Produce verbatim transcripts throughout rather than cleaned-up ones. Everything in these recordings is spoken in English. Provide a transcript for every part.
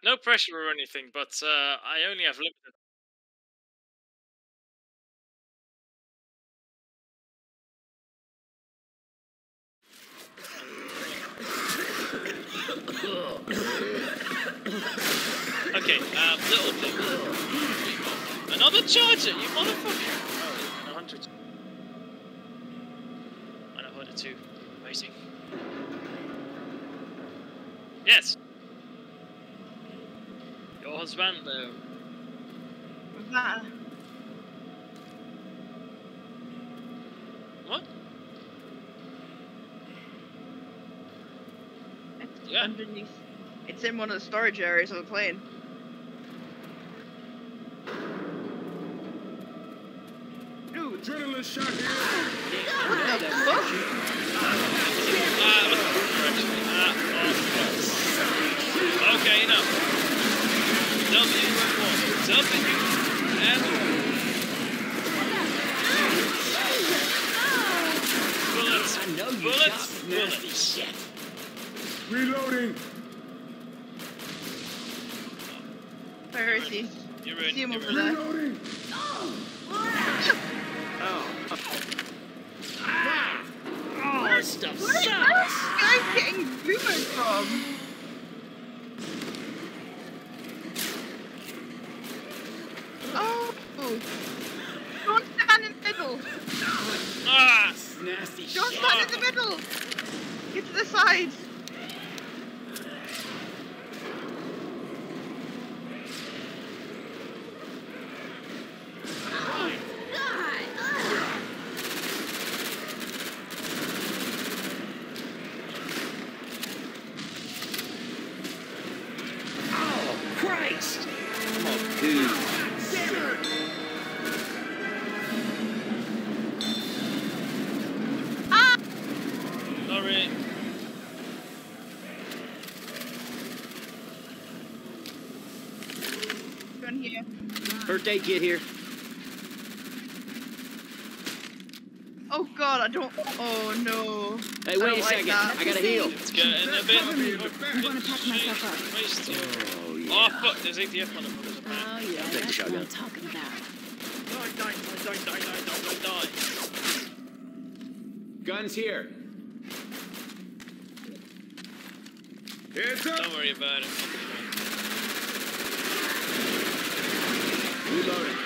No pressure or anything, but uh, I only have limited. Okay, um, little thing. Another charger, you motherfucker! Oh, and a hundred. And a hundred too. Amazing. Yes. Your husband, though. What's that? What? It's Yeah. underneath. It's in one of the storage areas of the plane. Dude. Adrenaline shot here. What the fuck? Uh, uh, okay, no. W and W and bullets, I know you bullets, got nasty bullets. shit. Reloading. Where is he? You're in. See him You're over in. there. Reloading. Oh. Ah. Oh, this stuff Where is sucks. this guy getting boomered from? Oh. Don't stand in the middle. Ah! Nasty Don't shit. stand in the middle. Get to the side. Oh, Christ. Oh, dude. Ah! Sorry. Gun here. First aid kit here. Oh god, I don't. Oh no. Hey, I wait don't a like second. that. I gotta heal. It's getting a bit. I'm gonna pack myself up. Waste you. Oh, yeah. Oh fuck! There's A T F on the front of the Oh back. yeah, I'll take the that's what shotgun. I'm talking about. Die! Die! Die! Die! Die! Die! Die! Guns here. Heads up. Don't worry about it. Reloading.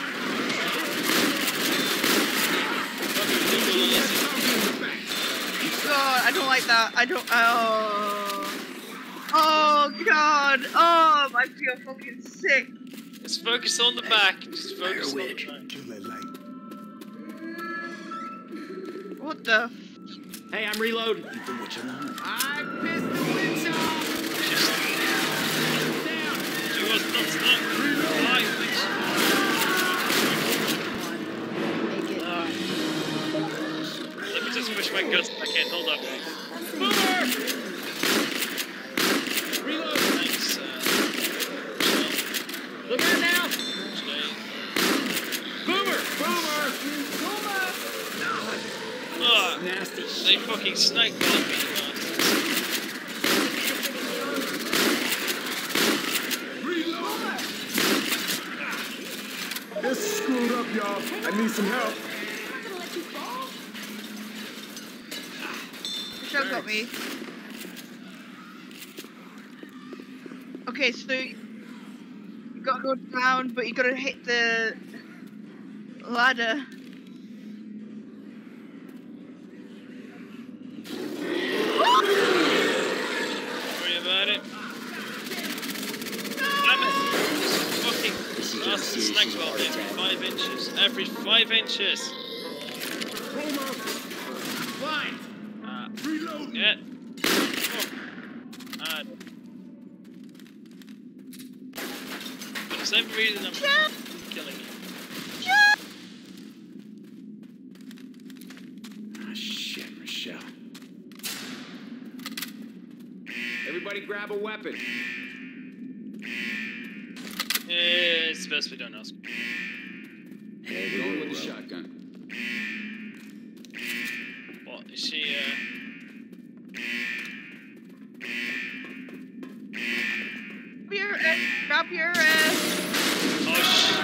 God, I don't like that. I don't. Oh. Oh god. Oh, I feel fucking sick. Just focus on the back. Just focus on the back. Kill that light. What the? Hey, I'm reloading. You do what you want. I pissed the bitch off. She was not stuck. Why, bitch? Make it. Let me just push my guts back in. Hold up. Boomer! Reload. Thanks. Uh, Look out now. Jay. Boomer! Boomer! Oh, Nasty they shit. fucking snake on me, bastards. This is screwed up, y'all. I need some help. Michelle got me. Okay, so you gotta go down, but you gotta hit the ladder. Worry about it. Damn it! This fucking bastard snake ball every five inches. Every five inches. Homer. Blind. Uh, Reload. yeah. Oh. Uh, for some reason I'm killing you. Ah, shit, Michelle. Everybody grab a weapon. It's best we don't ask. Hey, we're going with the shotgun. What is she? Uh... We're at Grab your, uh... Oh, shit.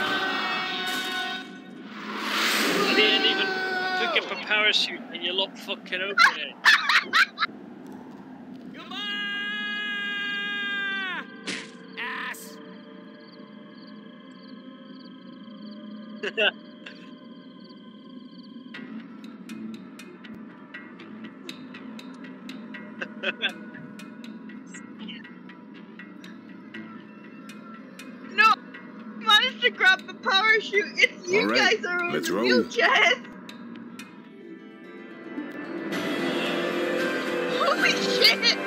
I didn't even pick up a parachute and you lot fucking open it. Ass! No! Managed to grab the parachute! It's you All right, guys are in let's the roll. wheelchairs! Holy shit!